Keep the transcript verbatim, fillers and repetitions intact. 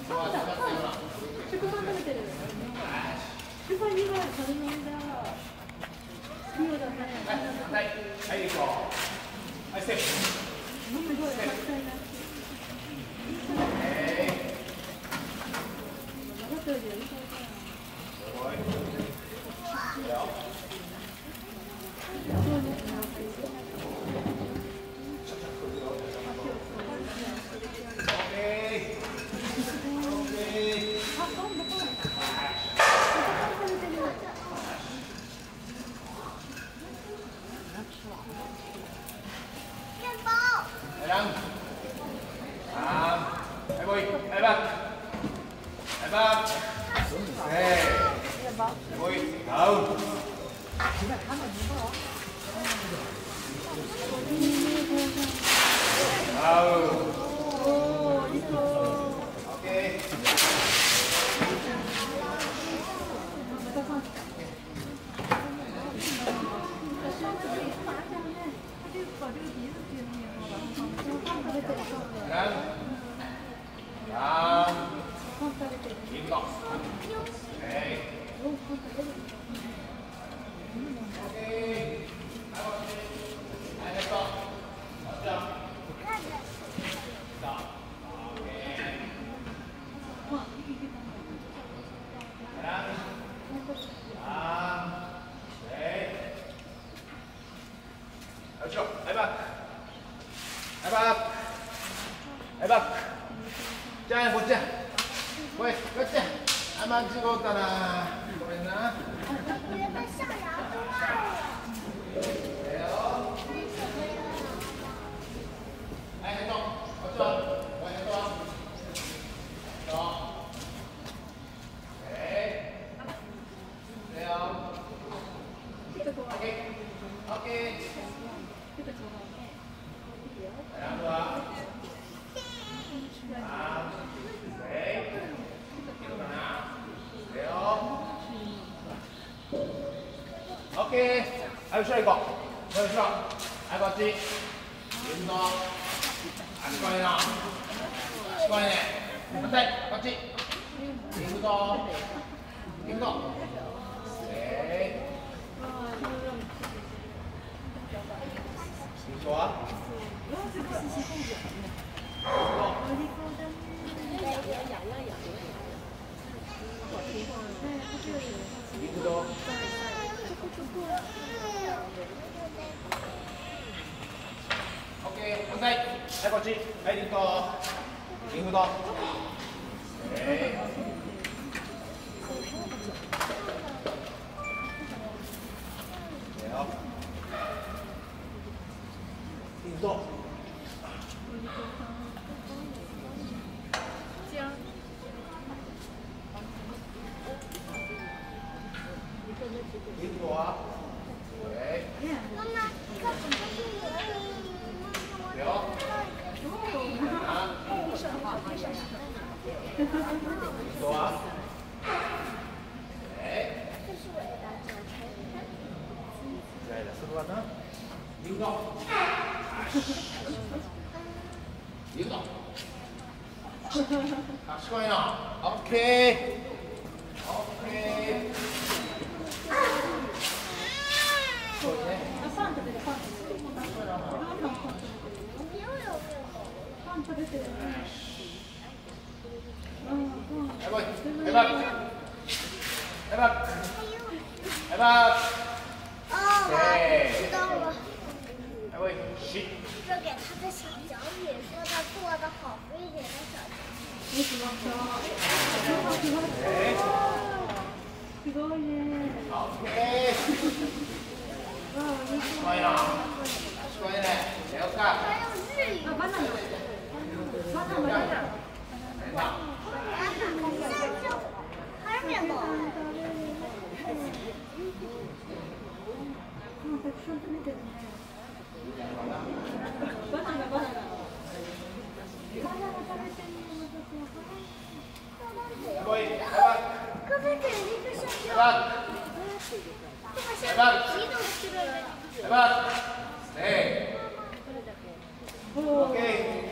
食パン食べてる。食パンには食べないんだ。そうだね。 はい、はい、行こう。はい、ステップ。 すごい、たくさんいなって。長くよりやりたいかな。 すごい。いいよ。 そうですね。 Đăng tám hai mươi hai ba hai ba ok hai mươi không ừ ok Đăng tám im lặng okay hai hai con stop stop okay Đăng tám đấy được chưa hai ba hai ba hai baじゃあこっちやこいこっちやあ間違うたなごめんなはいヘッドこっちはこいヘッドはヘッドえーいいよオッケーオッケーランドはオッケー、はい、後ろ行こう。後ろ。はい、こっち。リンド。足こいな。足こいね。反対、こっち。リンド。リンド。えー。後ろはリンド。オッケー、反対。はい、こっち。はい、リンド。リンド。えー。リンド。リンドは？えー。 妈妈，看怎么是有。 有。リンドは？えー。イライラするわな。リンド。リンド。賢いな。オッケー。オッケー。そうね。 パン食べてパン食べてパン食べてパン食べてるね。 はい、来い。はい、バック。はい、バック。はい、バック。 哦，我知道了。 はい、来い。し。 这给他的小奖品，说他做的好，所以给他小奖品。 いいしました。すごいね。 オッケー。賢いな。賢いね。やろうか。 还有日语。 あ、バナナ。バナナ、バナナ。 还是面包。 たくさん食べてるね。バナナ、バナナ。バナナ食べてるの。 来い。はい、 可不可以那个香蕉？ バック。 这个香蕉皮都吃了。 はい、バック。せー。オッケー。